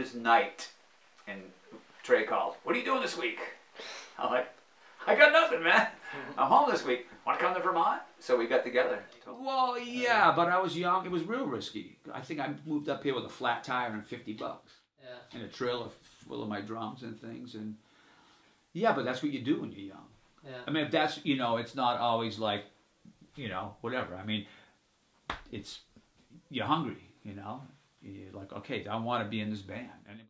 this night, and Trey called, "What are you doing this week?" I'm like, "I got nothing, man. I'm home this week. Want to come to Vermont?" So we got together. Well, yeah, but I was young. It was real risky. I think I moved up here with a flat tire and $50. Yeah. And a trailer full of my drums and things. And yeah, but that's what you do when you're young. Yeah. I mean, if that's, you know, it's not always like, you know, whatever. I mean, it's, you're hungry, you know. You're like, okay, I want to be in this band. And